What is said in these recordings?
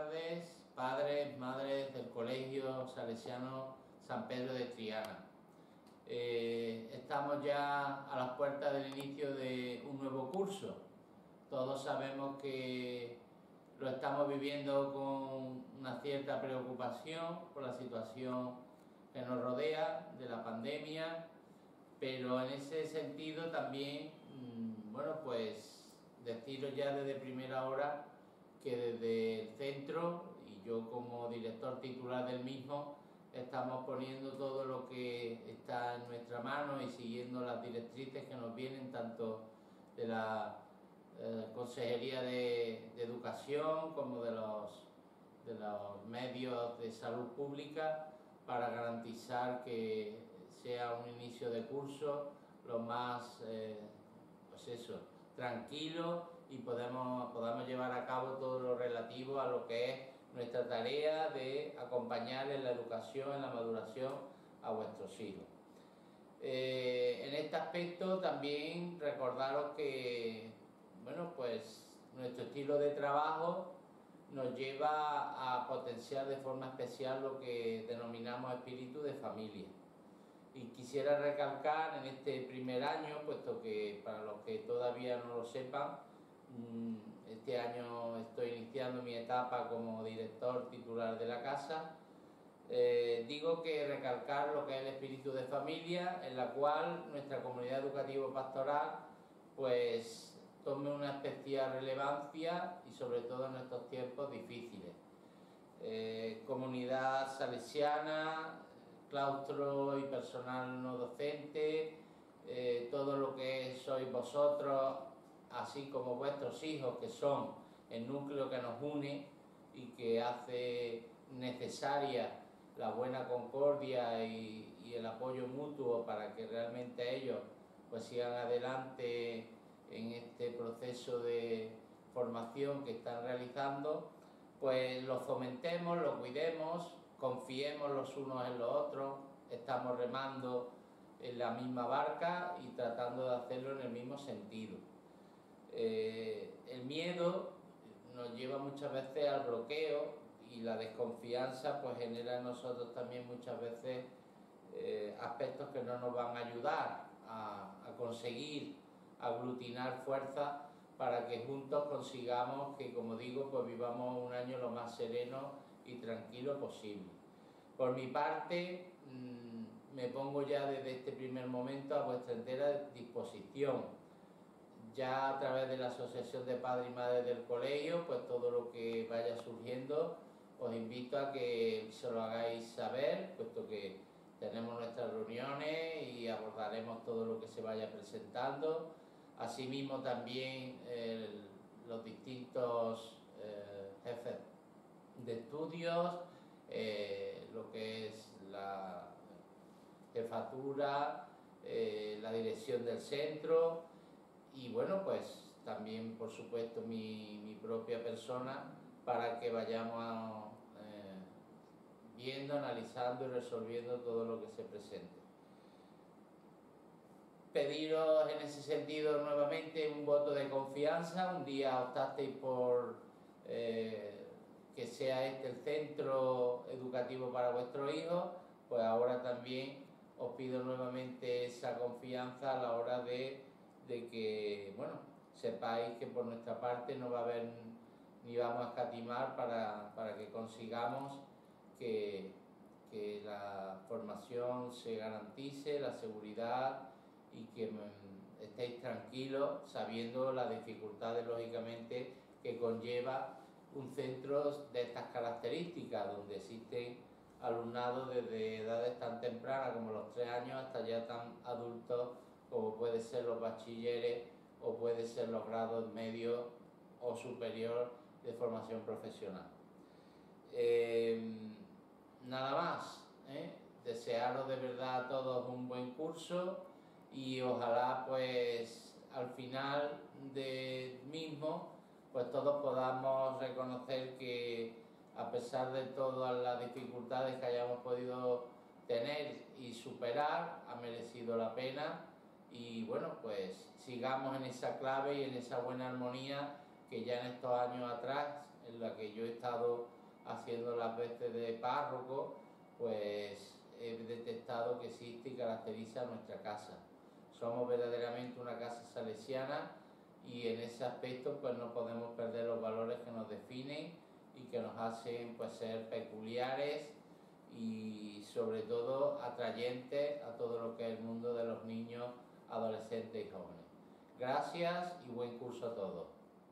tardes, padres, madres del Colegio Salesiano San Pedro de Triana. Estamos ya a las puertas del inicio de un nuevo curso. Todos sabemos que lo estamos viviendo con una cierta preocupación por la situación que nos rodea de la pandemia, pero en ese sentido también, bueno, pues deciros ya desde primera hora que desde el centro, y yo como director titular del mismo, estamos poniendo todo lo que está en nuestra mano y siguiendo las directrices que nos vienen tanto de la Consejería de Educación como de los medios de salud pública, para garantizar que sea un inicio de curso lo más tranquilo, y podamos llevar a cabo todo lo relativo a lo que es nuestra tarea de acompañar en la educación, en la maduración a vuestros hijos. En este aspecto también recordaros que, bueno, pues nuestro estilo de trabajo nos lleva a potenciar de forma especial lo que denominamos espíritu de familia. Y quisiera recalcar en este primer año, puesto que para los que todavía no lo sepan, este año estoy iniciando mi etapa como director titular de la casa. Digo que recalcar lo que es el espíritu de familia, en la cual nuestra comunidad educativo-pastoral pues tome una especial relevancia, y sobre todo en estos tiempos difíciles. Comunidad salesiana, claustro y personal no docente, todo lo que sois vosotros, así como vuestros hijos, que son el núcleo que nos une y que hace necesaria la buena concordia y el apoyo mutuo para que realmente ellos pues sigan adelante en este proceso de formación que están realizando. Pues lo fomentemos, lo cuidemos, confiemos los unos en los otros, estamos remando en la misma barca y tratando de hacerlo en el mismo sentido. El miedo nos lleva muchas veces al bloqueo, y la desconfianza pues genera en nosotros también muchas veces aspectos que no nos van a ayudar a conseguir aglutinar fuerzas para que juntos consigamos que, como digo, pues vivamos un año lo más sereno y tranquilo posible. Por mi parte, me pongo ya desde este primer momento a vuestra entera disposición. Ya a través de la Asociación de Padres y Madres del Colegio, pues todo lo que vaya surgiendo, os invito a que se lo hagáis saber, puesto que tenemos nuestras reuniones y abordaremos todo lo que se vaya presentando. Asimismo también los distintos jefes de estudios, lo que es la jefatura, la dirección del centro, y bueno, pues también por supuesto mi propia persona, para que vayamos viendo, analizando y resolviendo todo lo que se presente. Pediros en ese sentido nuevamente un voto de confianza. Un día optasteis por que sea este el centro educativo para vuestros hijos, pues ahora también os pido nuevamente esa confianza a la hora de que, bueno, sepáis que por nuestra parte no va a haber ni vamos a escatimar para que consigamos que la formación se garantice, la seguridad, y que estéis tranquilos sabiendo las dificultades lógicamente que conlleva un centro de estas características, donde existen alumnados desde edades tan tempranas como los 3 años hasta ya tan adultos como puede ser los bachilleres o puede ser los grados medios o superior de formación profesional. Nada más, desearos de verdad a todos un buen curso, y ojalá pues al final del mismo pues todos podamos reconocer que, a pesar de todas las dificultades que hayamos podido tener y superar, ha merecido la pena. Y bueno, pues sigamos en esa clave y en esa buena armonía que ya en estos años atrás, en la que yo he estado haciendo las veces de párroco, pues he detectado que existe y caracteriza nuestra casa. Somos verdaderamente una casa salesiana y en ese aspecto pues no podemos perder los valores que nos definen y que nos hacen pues ser peculiares y sobre todo atrayentes a todo lo que es el mundo de los niños, adolescentes y jóvenes. Gracias y buen curso a todos.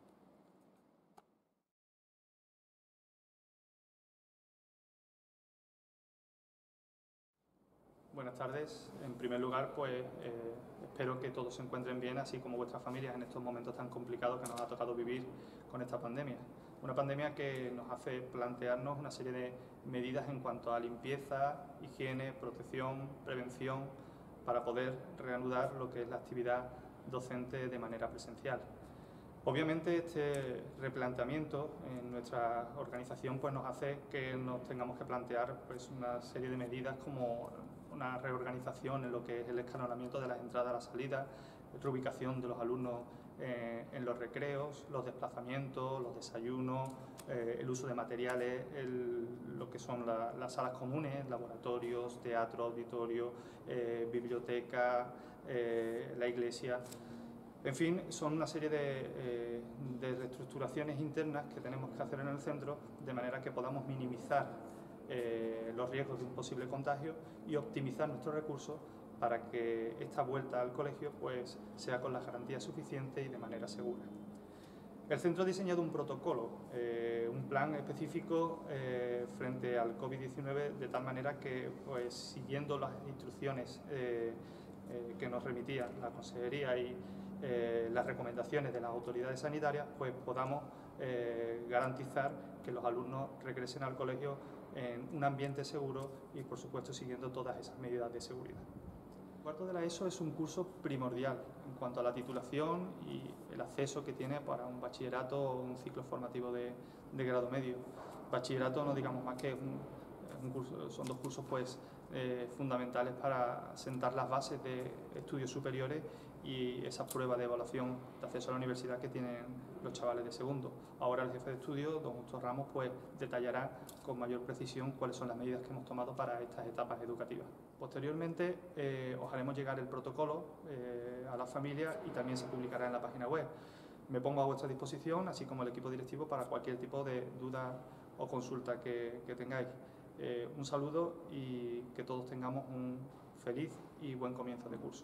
Buenas tardes. En primer lugar, pues espero que todos se encuentren bien, así como vuestras familias en estos momentos tan complicados que nos ha tocado vivir con esta pandemia. Una pandemia que nos hace plantearnos una serie de medidas en cuanto a limpieza, higiene, protección, prevención, para poder reanudar lo que es la actividad docente de manera presencial. Obviamente este replanteamiento en nuestra organización pues nos hace que nos tengamos que plantear pues una serie de medidas como una reorganización en lo que es el escalonamiento de las entradas a la salida, reubicación de los alumnos en los recreos, los desplazamientos, los desayunos, el uso de materiales, lo que son las salas comunes, laboratorios, teatro, auditorio, biblioteca, la iglesia. En fin, son una serie de reestructuraciones internas que tenemos que hacer en el centro de manera que podamos minimizar los riesgos de un posible contagio y optimizar nuestros recursos para que esta vuelta al colegio pues, sea con las garantías suficientes y de manera segura. El centro ha diseñado un protocolo, un plan específico frente al COVID-19 de tal manera que, pues, siguiendo las instrucciones que nos remitía la Consejería y las recomendaciones de las autoridades sanitarias, pues podamos garantizar que los alumnos regresen al colegio en un ambiente seguro y, por supuesto, siguiendo todas esas medidas de seguridad. El cuarto de la ESO es un curso primordial en cuanto a la titulación y el acceso que tiene para un bachillerato o un ciclo formativo de grado medio. Bachillerato no digamos más que un curso, son dos cursos pues, fundamentales para sentar las bases de estudios superiores y esas pruebas de evaluación de acceso a la universidad que tienen los chavales de segundo. Ahora el jefe de estudio, don Justo Ramos, pues detallará con mayor precisión cuáles son las medidas que hemos tomado para estas etapas educativas. Posteriormente os haremos llegar el protocolo a las familias y también se publicará en la página web. Me pongo a vuestra disposición, así como el equipo directivo, para cualquier tipo de duda o consulta que tengáis. Un saludo y que todos tengamos un feliz y buen comienzo de curso.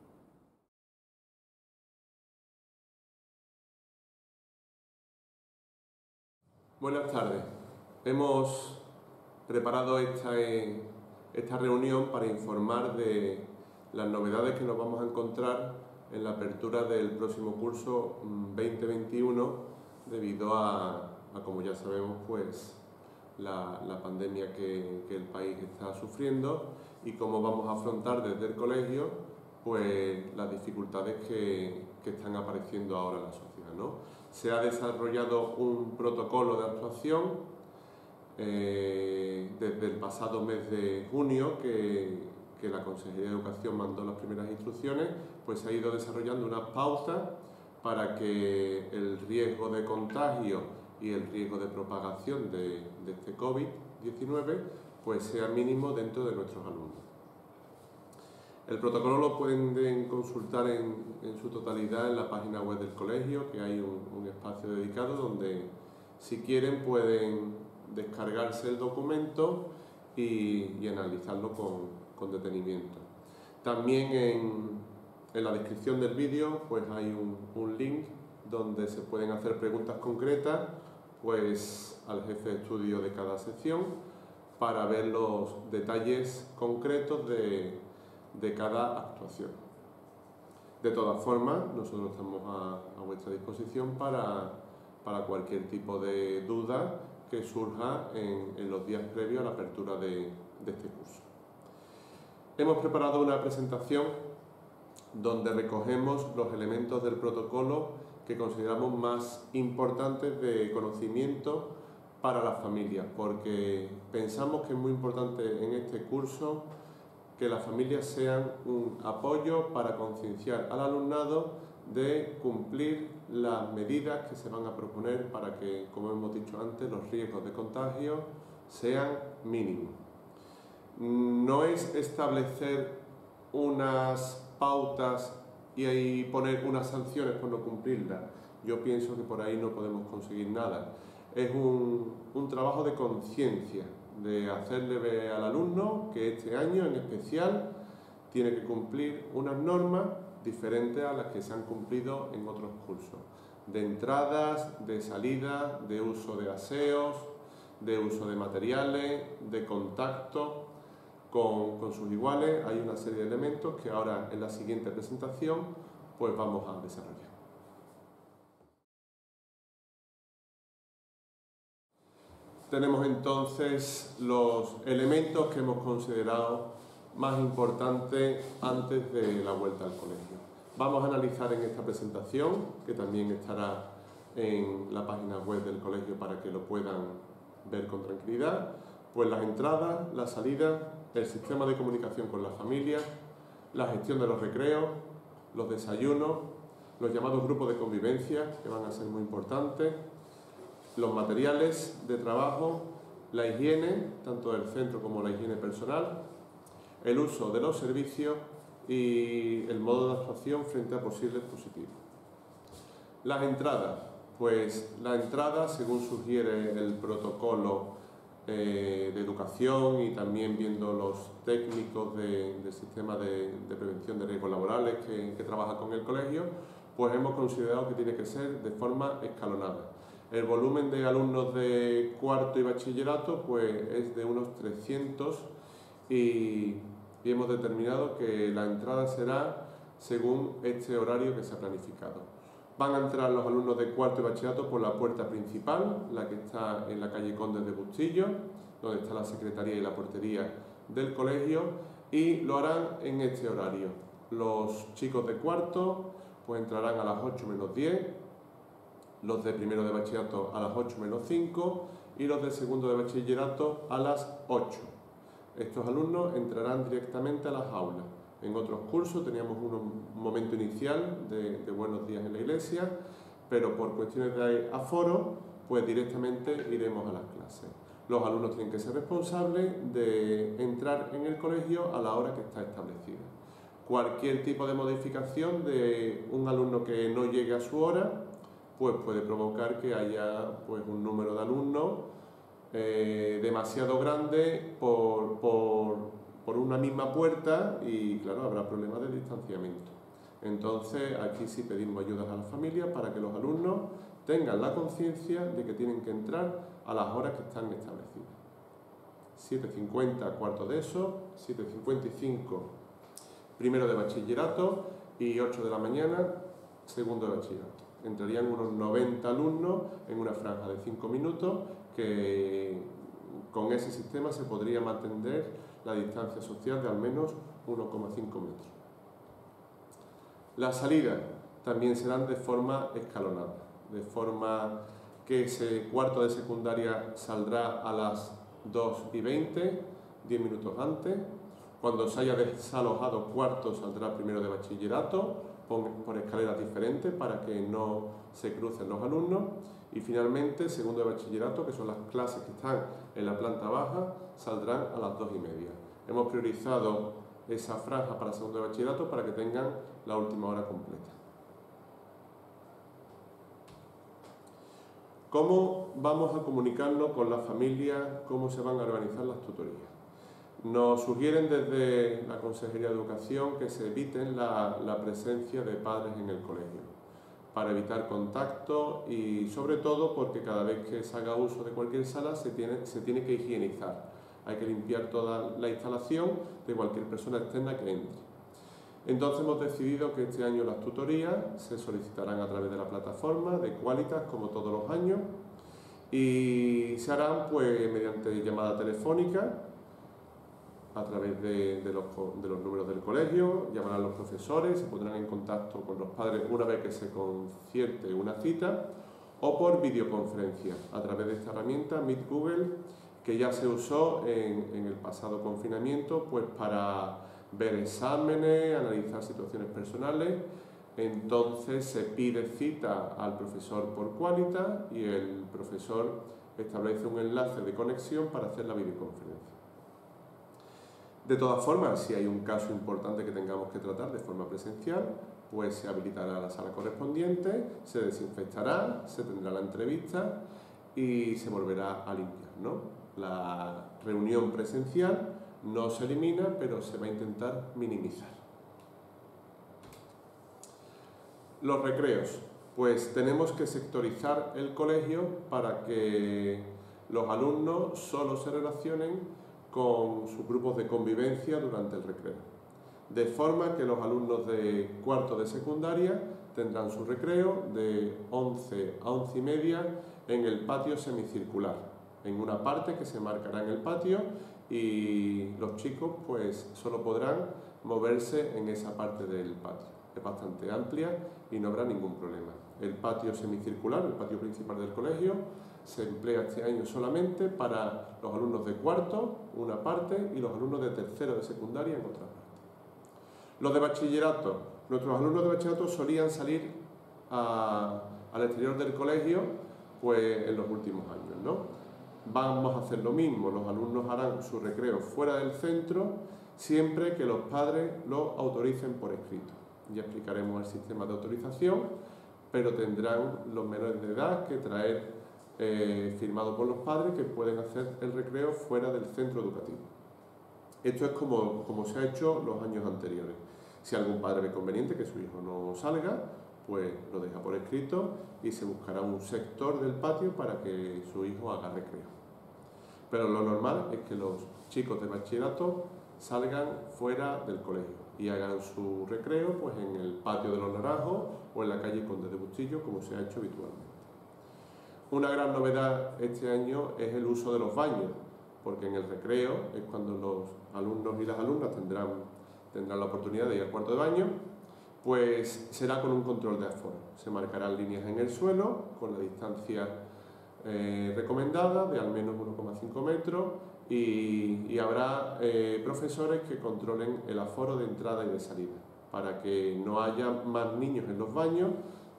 Buenas tardes. Hemos preparado esta reunión para informar de las novedades que nos vamos a encontrar en la apertura del próximo curso 2021 debido a como ya sabemos, pues la pandemia que el país está sufriendo y cómo vamos a afrontar desde el colegio pues las dificultades que están apareciendo ahora en la sociedad, ¿no? Se ha desarrollado un protocolo de actuación desde el pasado mes de junio que la Consejería de Educación mandó las primeras instrucciones, pues se ha ido desarrollando unas pautas para que el riesgo de contagio y el riesgo de propagación de este COVID-19 pues sea mínimo dentro de nuestros alumnos. El protocolo lo pueden consultar en su totalidad en la página web del colegio, que hay un espacio dedicado donde, si quieren, pueden descargarse el documento y analizarlo con detenimiento. También en la descripción del vídeo pues hay un link donde se pueden hacer preguntas concretas pues al jefe de estudio de cada sección para ver los detalles concretos de cada actuación. De todas formas, nosotros estamos a vuestra disposición para cualquier tipo de duda que surja en los días previos a la apertura de este curso. Hemos preparado una presentación donde recogemos los elementos del protocolo que consideramos más importantes de conocimiento para las familias, porque pensamos que es muy importante en este curso que las familias sean un apoyo para concienciar al alumnado de cumplir las medidas que se van a proponer para que, como hemos dicho antes, los riesgos de contagio sean mínimos. No es establecer unas pautas y ahí poner unas sanciones por no cumplirlas. Yo pienso que por ahí no podemos conseguir nada. Es un trabajo de conciencia, de hacerle ver al alumno que este año en especial tiene que cumplir unas normas diferentes a las que se han cumplido en otros cursos. De entradas, de salidas, de uso de aseos, de uso de materiales, de contacto con sus iguales. Hay una serie de elementos que ahora en la siguiente presentación pues vamos a desarrollar. Tenemos entonces los elementos que hemos considerado más importantes antes de la vuelta al colegio. Vamos a analizar en esta presentación, que también estará en la página web del colegio para que lo puedan ver con tranquilidad, pues las entradas, las salidas, el sistema de comunicación con las familias, la gestión de los recreos, los desayunos, los llamados grupos de convivencia, que van a ser muy importantes, los materiales de trabajo, la higiene, tanto del centro como la higiene personal, el uso de los servicios y el modo de actuación frente a posibles positivos. Las entradas, pues la entrada, según sugiere el protocolo de educación y también viendo los técnicos del sistema de prevención de riesgos laborales que trabaja con el colegio, pues hemos considerado que tiene que ser de forma escalonada. El volumen de alumnos de cuarto y bachillerato pues es de unos 300 y hemos determinado que la entrada será según este horario que se ha planificado. Van a entrar los alumnos de cuarto y bachillerato por la puerta principal, la que está en la calle Condes de Bustillo, donde está la secretaría y la portería del colegio, y lo harán en este horario. Los chicos de cuarto pues entrarán a las 8 menos 10, los de primero de bachillerato a las 8 menos 5 y los de segundo de bachillerato a las 8. Estos alumnos entrarán directamente a las aulas. En otros cursos teníamos un momento inicial de buenos días en la iglesia, pero por cuestiones de aforo, pues directamente iremos a las clases. Los alumnos tienen que ser responsables de entrar en el colegio a la hora que está establecida. Cualquier tipo de modificación de un alumno que no llegue a su hora, pues puede provocar que haya pues, un número de alumnos demasiado grande por una misma puerta y claro, habrá problemas de distanciamiento. Entonces aquí sí pedimos ayudas a las familias para que los alumnos tengan la conciencia de que tienen que entrar a las horas que están establecidas. 7:50 cuarto de ESO, 7:55 primero de bachillerato y 8 de la mañana segundo de bachillerato. Entrarían unos 90 alumnos en una franja de 5 minutos que con ese sistema se podría mantener la distancia social de al menos 1,5 metros. Las salidas también serán de forma escalonada, de forma que ese cuarto de secundaria saldrá a las 2:20, 10 minutos antes. Cuando se haya desalojado cuarto saldrá primero de bachillerato, por escaleras diferentes para que no se crucen los alumnos. Y finalmente, segundo de bachillerato, que son las clases que están en la planta baja, saldrán a las 2:30. Hemos priorizado esa franja para segundo de bachillerato para que tengan la última hora completa. ¿Cómo vamos a comunicarnos con las familias? ¿Cómo se van a organizar las tutorías? Nos sugieren desde la Consejería de Educación que se eviten la presencia de padres en el colegio para evitar contacto y sobre todo porque cada vez que se haga uso de cualquier sala se tiene que higienizar. Hay que limpiar toda la instalación de cualquier persona externa que entre. Entonces hemos decidido que este año las tutorías se solicitarán a través de la plataforma de Qualitas como todos los años y se harán pues mediante llamada telefónica a través de los números del colegio, llamarán a los profesores, se pondrán en contacto con los padres una vez que se concierte una cita o por videoconferencia a través de esta herramienta Meet Google que ya se usó en el pasado confinamiento pues para ver exámenes, analizar situaciones personales entonces se pide cita al profesor por Qualita y el profesor establece un enlace de conexión para hacer la videoconferencia. De todas formas, si hay un caso importante que tengamos que tratar de forma presencial, pues se habilitará la sala correspondiente, se desinfectará, se tendrá la entrevista y se volverá a limpiar, ¿no? La reunión presencial no se elimina, pero se va a intentar minimizar. Los recreos. Pues tenemos que sectorizar el colegio para que los alumnos solo se relacionen con sus grupos de convivencia durante el recreo. De forma que los alumnos de cuarto de secundaria tendrán su recreo de 11 a 11 y media en el patio semicircular, en una parte que se marcará en el patio, y los chicos pues solo podrán moverse en esa parte del patio. Es bastante amplia y no habrá ningún problema. El patio semicircular, el patio principal del colegio, se emplea este año solamente para los alumnos de cuarto, una parte, y los alumnos de tercero de secundaria en otra parte. Los de bachillerato. Nuestros alumnos de bachillerato solían salir al exterior del colegio pues en los últimos años, ¿no? Vamos a hacer lo mismo, los alumnos harán su recreo fuera del centro siempre que los padres lo autoricen por escrito. Ya explicaremos el sistema de autorización, pero tendrán los menores de edad que traer firmado por los padres que pueden hacer el recreo fuera del centro educativo. Esto es como se ha hecho los años anteriores. Si algún padre ve conveniente que su hijo no salga, pues lo deja por escrito y se buscará un sector del patio para que su hijo haga recreo. Pero lo normal es que los chicos de bachillerato salgan fuera del colegio y hagan su recreo pues en el patio de los Naranjos o en la calle Conde de Bustillo, como se ha hecho habitualmente. Una gran novedad este año es el uso de los baños, porque en el recreo es cuando los alumnos y las alumnas tendrán la oportunidad de ir al cuarto de baño, pues será con un control de aforo. Se marcarán líneas en el suelo con la distancia recomendada de al menos 1,5 metros y habrá profesores que controlen el aforo de entrada y de salida para que no haya más niños en los baños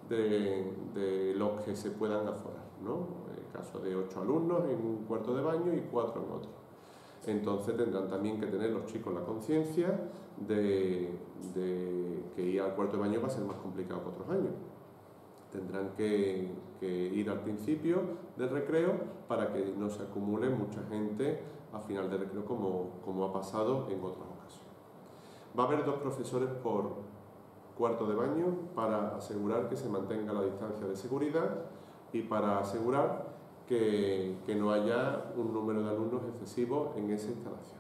de los que se puedan aforar, ¿no? En el caso de 8 alumnos en un cuarto de baño y 4 en otro. Entonces tendrán también que tener los chicos la conciencia de que ir al cuarto de baño va a ser más complicado que otros años. Tendrán que ir al principio del recreo para que no se acumule mucha gente a final del recreo como ha pasado en otras ocasiones. Va a haber 2 profesores por cuarto de baño para asegurar que se mantenga la distancia de seguridad y para asegurar que no haya un número de alumnos excesivo en esa instalación.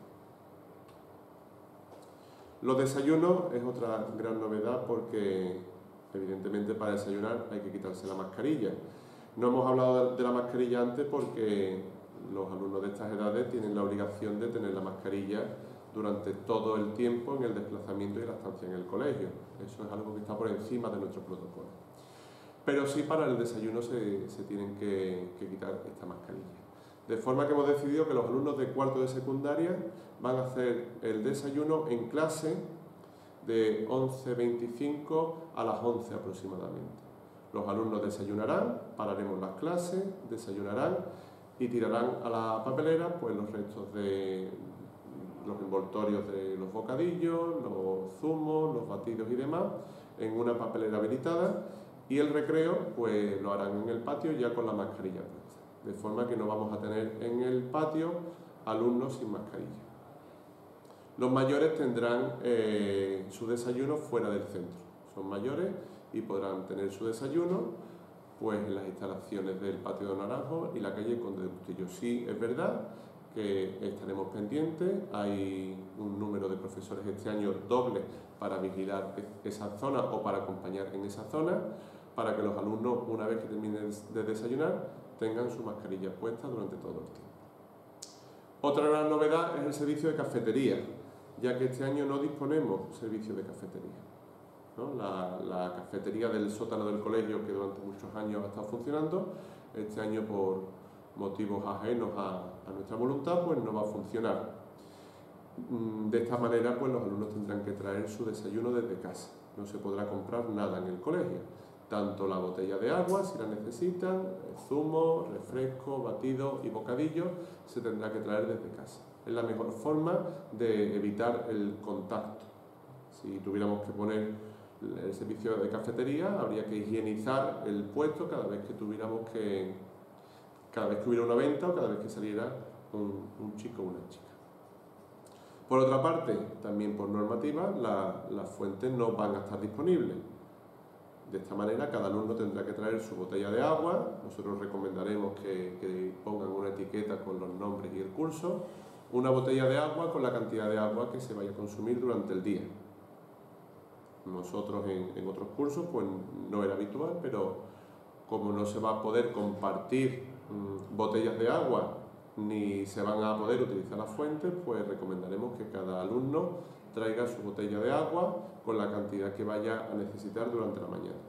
Los desayunos es otra gran novedad porque evidentemente para desayunar hay que quitarse la mascarilla. No hemos hablado de la mascarilla antes porque los alumnos de estas edades tienen la obligación de tener la mascarilla durante todo el tiempo en el desplazamiento y la estancia en el colegio. Eso es algo que está por encima de nuestro protocolo. Pero sí para el desayuno se tienen que quitar esta mascarilla. De forma que hemos decidido que los alumnos de cuarto de secundaria van a hacer el desayuno en clase de 11:25 a las 11 aproximadamente. Los alumnos desayunarán, pararemos las clases, desayunarán y tirarán a la papelera pues los restos de los envoltorios de los bocadillos, los zumos, los batidos y demás en una papelera habilitada, y el recreo pues lo harán en el patio ya con la mascarilla puesta, de forma que no vamos a tener en el patio alumnos sin mascarilla. Los mayores tendrán su desayuno fuera del centro, son mayores y podrán tener su desayuno pues en las instalaciones del patio de Naranjo y la calle Conde de Bustillo. Sí, es verdad que estaremos pendientes, hay un número de profesores este año doble para vigilar esa zona o para acompañar en esa zona, para que los alumnos, una vez que terminen de desayunar, tengan su mascarilla puesta durante todo el tiempo. Otra gran novedad es el servicio de cafetería, ya que este año no disponemos servicio de cafetería, ¿no? La cafetería del sótano del colegio, que durante muchos años ha estado funcionando, este año por motivos ajenos a nuestra voluntad, pues no va a funcionar. De esta manera, pues los alumnos tendrán que traer su desayuno desde casa. no se podrá comprar nada en el colegio, tanto la botella de agua, si la necesitan, zumo, refresco, batido y bocadillo, se tendrá que traer desde casa. Es la mejor forma de evitar el contacto. Si tuviéramos que poner el servicio de cafetería, habría que higienizar el puesto cada vez que hubiera una venta o cada vez que saliera un chico o una chica. Por otra parte, también por normativa, las fuentes no van a estar disponibles. De esta manera, cada alumno tendrá que traer su botella de agua. Nosotros recomendaremos que pongan una etiqueta con los nombres y el curso. Una botella de agua con la cantidad de agua que se vaya a consumir durante el día. Nosotros en otros cursos pues no era habitual, pero como no se va a poder compartir botellas de agua ni se van a poder utilizar las fuentes, pues recomendaremos que cada alumno traiga su botella de agua con la cantidad que vaya a necesitar durante la mañana.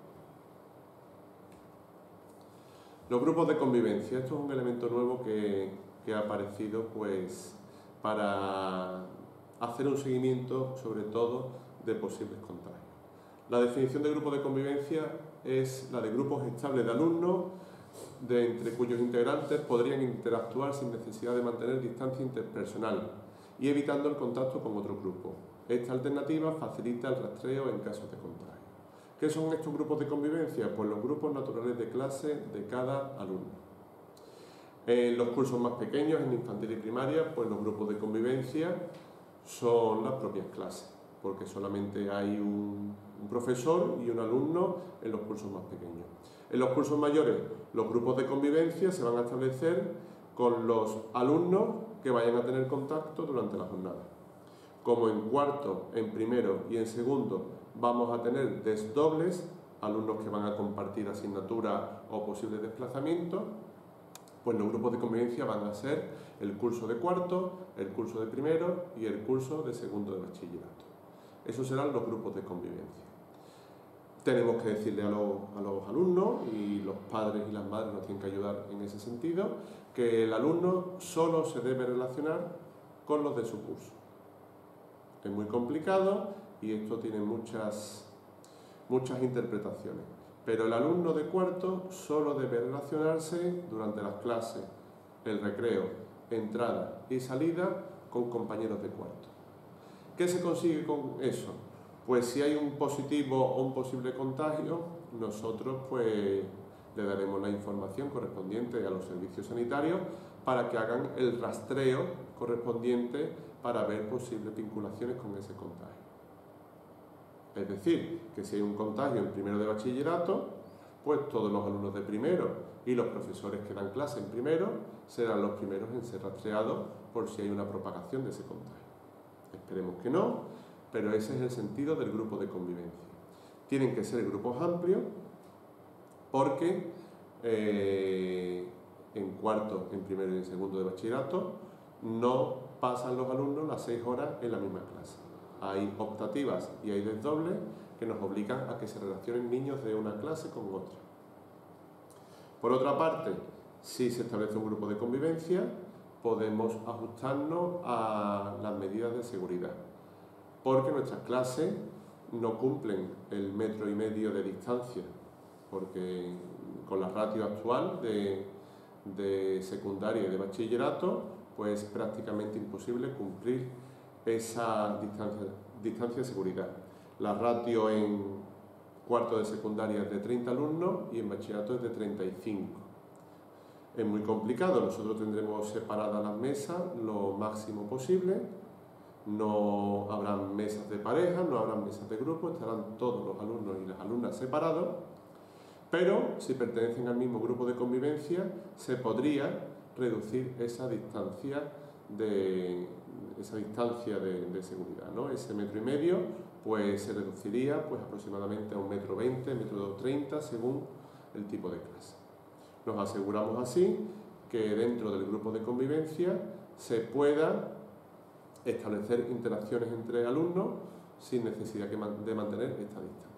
Los grupos de convivencia. Esto es un elemento nuevo que ha aparecido pues para hacer un seguimiento sobre todo de posibles contagios. La definición de grupo de convivencia es la de grupos estables de alumnos entre cuyos integrantes podrían interactuar sin necesidad de mantener distancia interpersonal y evitando el contacto con otro grupo. Esta alternativa facilita el rastreo en casos de contagio. ¿Qué son estos grupos de convivencia? Pues los grupos naturales de clase de cada alumno. En los cursos más pequeños, en infantil y primaria, pues los grupos de convivencia son las propias clases, porque solamente hay un profesor y un alumno en los cursos más pequeños. En los cursos mayores, los grupos de convivencia se van a establecer con los alumnos que vayan a tener contacto durante la jornada. Como en cuarto, en primero y en segundo vamos a tener desdobles, alumnos que van a compartir asignatura o posibles desplazamientos, pues los grupos de convivencia van a ser el curso de cuarto, el curso de primero y el curso de segundo de bachillerato. Esos serán los grupos de convivencia. Tenemos que decirle a los alumnos, y los padres y las madres nos tienen que ayudar en ese sentido, que el alumno solo se debe relacionar con los de su curso. Es muy complicado y esto tiene muchas interpretaciones. Pero el alumno de cuarto solo debe relacionarse durante las clases, el recreo, entrada y salida con compañeros de cuarto. ¿Qué se consigue con eso? Pues si hay un positivo o un posible contagio, nosotros pues le daremos la información correspondiente a los servicios sanitarios para que hagan el rastreo correspondiente para ver posibles vinculaciones con ese contagio. Es decir, que si hay un contagio en primero de bachillerato, pues todos los alumnos de primero y los profesores que dan clase en primero serán los primeros en ser rastreados por si hay una propagación de ese contagio. Esperemos que no, pero ese es el sentido del grupo de convivencia. Tienen que ser grupos amplios porque en cuarto, en primero y en segundo de bachillerato no pasan los alumnos las 6 horas en la misma clase. Hay optativas y hay desdobles que nos obligan a que se relacionen niños de una clase con otra. Por otra parte, si se establece un grupo de convivencia, podemos ajustarnos a las medidas de seguridad, porque nuestras clases no cumplen el 1,5 metros de distancia, porque con la ratio actual de secundaria y de bachillerato, pues es prácticamente imposible cumplir esa distancia de seguridad. La ratio en cuarto de secundaria es de 30 alumnos y en bachillerato es de 35. Es muy complicado, nosotros tendremos separadas las mesas lo máximo posible, no habrán mesas de pareja, no habrán mesas de grupo, estarán todos los alumnos y las alumnas separados, pero si pertenecen al mismo grupo de convivencia se podría reducir esa distancia de seguridad, ¿no? Ese 1,5 metros pues se reduciría pues aproximadamente a 1,20 metros, 1,30 m según el tipo de clase. Nos aseguramos así que dentro del grupo de convivencia se pueda establecer interacciones entre alumnos sin necesidad de mantener esta distancia.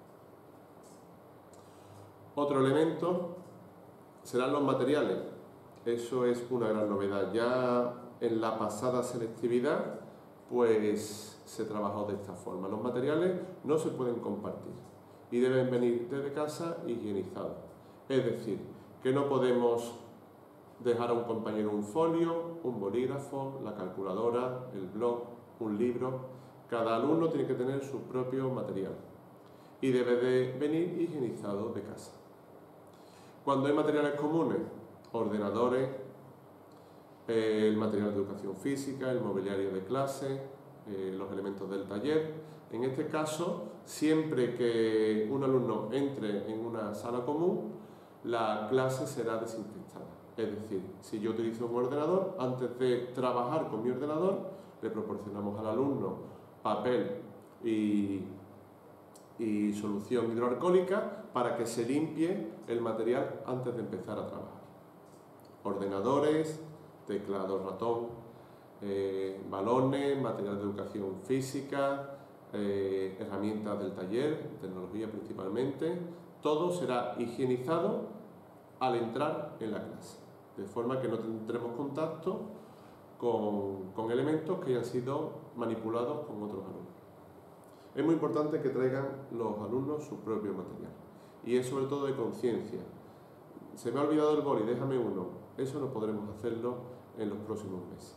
Otro elemento serán los materiales. Eso es una gran novedad. Ya en la pasada selectividad pues se trabajó de esta forma. Los materiales no se pueden compartir y deben venir desde casa higienizados. Es decir, que no podemos dejar a un compañero un folio, un bolígrafo, la calculadora, el blog, un libro. Cada alumno tiene que tener su propio material y debe de venir higienizado de casa. Cuando hay materiales comunes, ordenadores, el material de educación física, el mobiliario de clase, los elementos del taller. En este caso, siempre que un alumno entre en una sala común, la clase será desinfectada. Es decir, si yo utilizo un ordenador, antes de trabajar con mi ordenador, le proporcionamos al alumno papel y solución hidroalcohólica para que se limpie el material antes de empezar a trabajar. Ordenadores, teclado ratón, balones, material de educación física, herramientas del taller, tecnología principalmente, todo será higienizado al entrar en la clase, de forma que no tendremos contacto con elementos que hayan sido manipulados con otros alumnos. Es muy importante que traigan los alumnos su propio material y es sobre todo de conciencia. Se me ha olvidado el boli, déjame uno. Eso no podremos hacerlo en los próximos meses.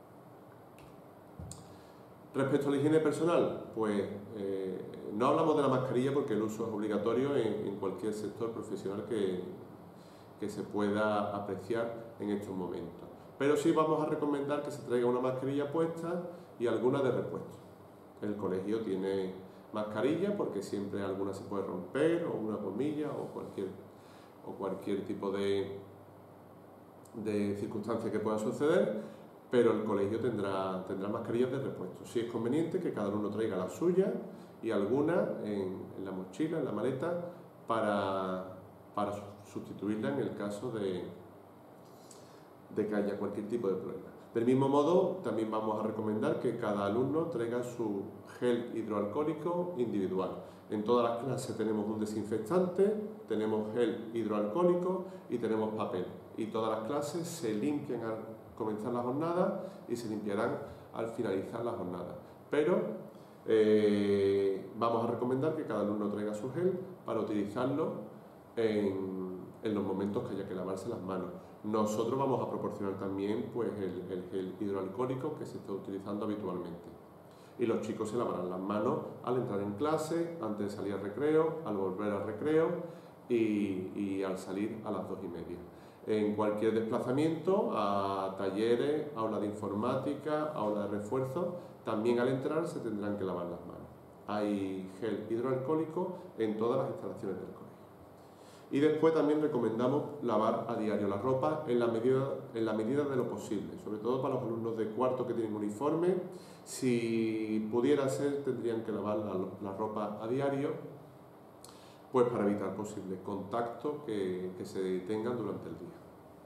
Respecto a la higiene personal, pues no hablamos de la mascarilla porque el uso es obligatorio en cualquier sector profesional que se pueda apreciar en estos momentos. Pero sí vamos a recomendar que se traiga una mascarilla puesta y alguna de repuesto. El colegio tiene mascarilla porque siempre alguna se puede romper, o una gomilla, o cualquier tipo de circunstancia que pueda suceder, pero el colegio tendrá mascarillas de repuesto. Sí es conveniente que cada uno traiga la suya y alguna en la mochila, en la maleta, para sustituirla en el caso de que haya cualquier tipo de problema. Del mismo modo, también vamos a recomendar que cada alumno traiga su gel hidroalcohólico individual. En todas las clases tenemos un desinfectante, tenemos gel hidroalcohólico y tenemos papel. Y todas las clases se limpian al comenzar la jornada y se limpiarán al finalizar la jornada. Pero vamos a recomendar que cada alumno traiga su gel para utilizarlo en los momentos que haya que lavarse las manos. Nosotros vamos a proporcionar también pues, el gel hidroalcohólico que se está utilizando habitualmente. Y los chicos se lavarán las manos al entrar en clase, antes de salir al recreo, al volver al recreo y al salir a las 2:30. En cualquier desplazamiento, a talleres, aula de informática, aula de refuerzo, también al entrar se tendrán que lavar las manos. Hay gel hidroalcohólico en todas las instalaciones del colegio. Y después también recomendamos lavar a diario la ropa en la medida de lo posible, sobre todo para los alumnos de cuarto que tienen uniforme. Si pudiera ser, tendrían que lavar la ropa a diario, pues para evitar posibles contactos que se tengan durante el día.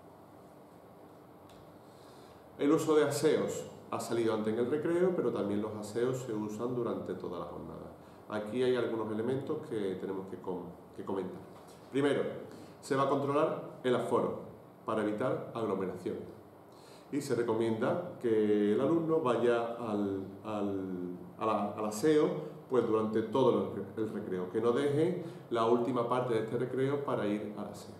El uso de aseos ha salido antes en el recreo, pero también los aseos se usan durante toda la jornada. Aquí hay algunos elementos que tenemos que comentar. Primero, se va a controlar el aforo para evitar aglomeraciones y se recomienda que el alumno vaya al aseo pues, durante todo el recreo, que no deje la última parte de este recreo para ir al aseo.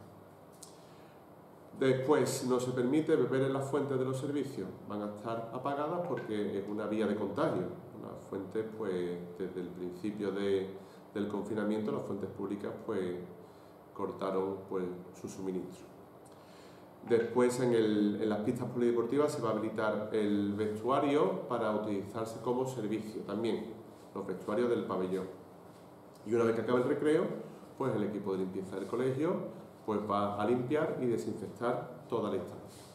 Después, no se permite beber en las fuentes de los servicios, van a estar apagadas porque es una vía de contagio. Las fuentes, pues, desde el principio del confinamiento, las fuentes públicas, pues, cortaron pues, su suministro. Después en las pistas polideportivas se va a habilitar el vestuario para utilizarse como servicio también, los vestuarios del pabellón. Y una vez que acabe el recreo, pues el equipo de limpieza del colegio pues, va a limpiar y desinfectar toda la instalación.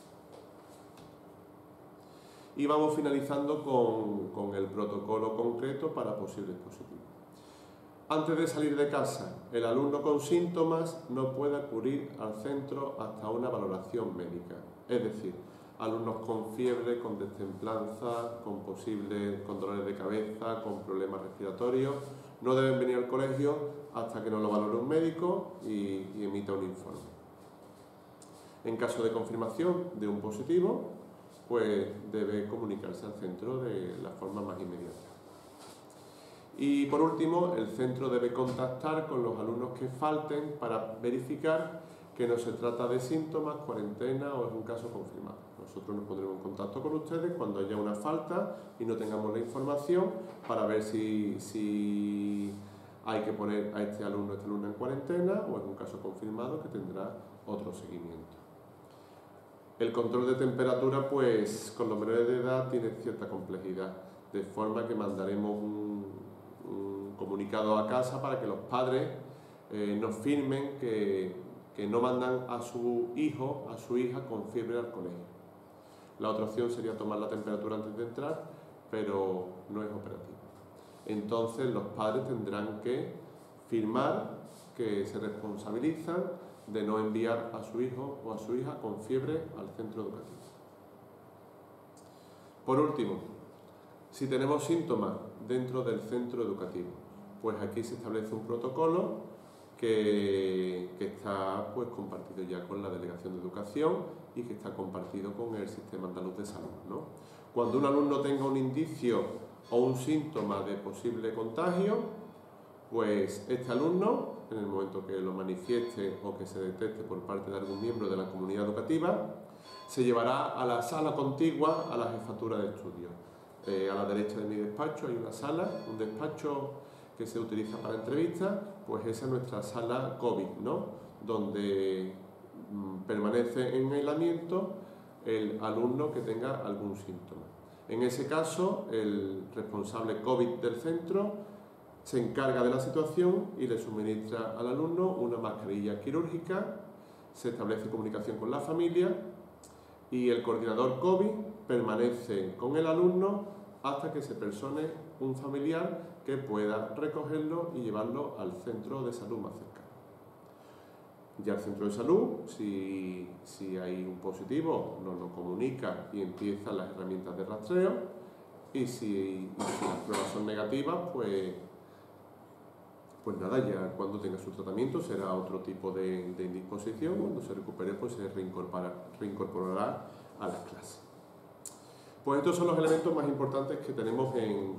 Y vamos finalizando con el protocolo concreto para posibles positivos. Antes de salir de casa, el alumno con síntomas no puede acudir al centro hasta una valoración médica. Es decir, alumnos con fiebre, con destemplanza, con dolores de cabeza, con problemas respiratorios, no deben venir al colegio hasta que no lo valore un médico y emita un informe. En caso de confirmación de un positivo, pues debe comunicarse al centro de la forma más inmediata. Y por último, el centro debe contactar con los alumnos que falten para verificar que no se trata de síntomas, cuarentena o es un caso confirmado. Nosotros nos pondremos en contacto con ustedes cuando haya una falta y no tengamos la información para ver si hay que poner a este alumno o esta alumna en cuarentena o es un caso confirmado que tendrá otro seguimiento. El control de temperatura, pues con los menores de edad tiene cierta complejidad, de forma que mandaremos un comunicado a casa para que los padres nos firmen que no mandan a su hijo, a su hija con fiebre al colegio. La otra opción sería tomar la temperatura antes de entrar, pero no es operativo. Entonces los padres tendrán que firmar que se responsabilizan de no enviar a su hijo o a su hija con fiebre al centro educativo. Por último, si tenemos síntomas dentro del centro educativo, pues aquí se establece un protocolo que está pues compartido ya con la Delegación de Educación y que está compartido con el Sistema Andaluz de Salud, ¿no? Cuando un alumno tenga un indicio o un síntoma de posible contagio, pues este alumno, en el momento que lo manifieste o que se detecte por parte de algún miembro de la comunidad educativa, se llevará a la sala contigua a la jefatura de estudio. A la derecha de mi despacho hay una sala, un despacho que se utiliza para entrevistas, pues esa es nuestra sala COVID, ¿no? Donde permanece en aislamiento el alumno que tenga algún síntoma. En ese caso, el responsable COVID del centro se encarga de la situación y le suministra al alumno una mascarilla quirúrgica, se establece comunicación con la familia y el coordinador COVID permanece con el alumno hasta que se persone un familiar que pueda recogerlo y llevarlo al centro de salud más cercano. Ya el centro de salud, si hay un positivo, nos lo comunica y empiezan las herramientas de rastreo y si las pruebas son negativas, pues nada, ya cuando tenga su tratamiento será otro tipo de indisposición, cuando se recupere pues se reincorporará a las clases. Pues estos son los elementos más importantes que tenemos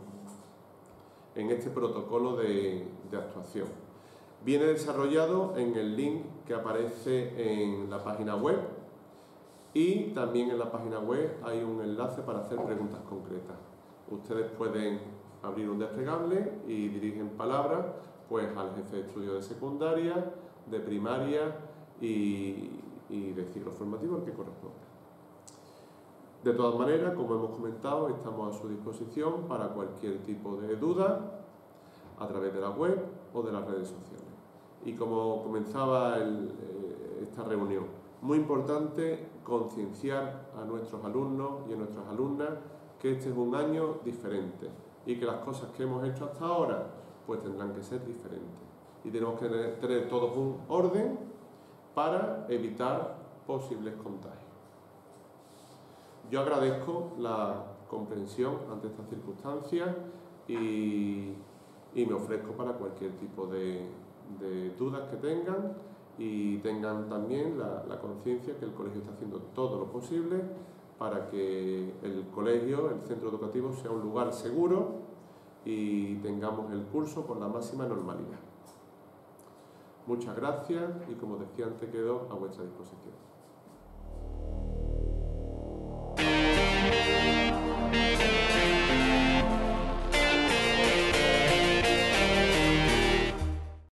en este protocolo de actuación. Viene desarrollado en el link que aparece en la página web y también en la página web hay un enlace para hacer preguntas concretas. Ustedes pueden abrir un desplegable y dirigen palabras pues al jefe de estudio de secundaria, de primaria y de ciclo formativo al que corresponda. De todas maneras, como hemos comentado, estamos a su disposición para cualquier tipo de duda a través de la web o de las redes sociales. Y como comenzaba esta reunión, muy importante concienciar a nuestros alumnos y a nuestras alumnas que este es un año diferente y que las cosas que hemos hecho hasta ahora pues tendrán que ser diferentes. Y tenemos que tener todos un orden para evitar posibles contagios. Yo agradezco la comprensión ante estas circunstancias y me ofrezco para cualquier tipo de dudas que tengan y tengan también la conciencia que el colegio está haciendo todo lo posible para que el colegio, el centro educativo, sea un lugar seguro y tengamos el curso con la máxima normalidad. Muchas gracias y como decía antes quedo a vuestra disposición.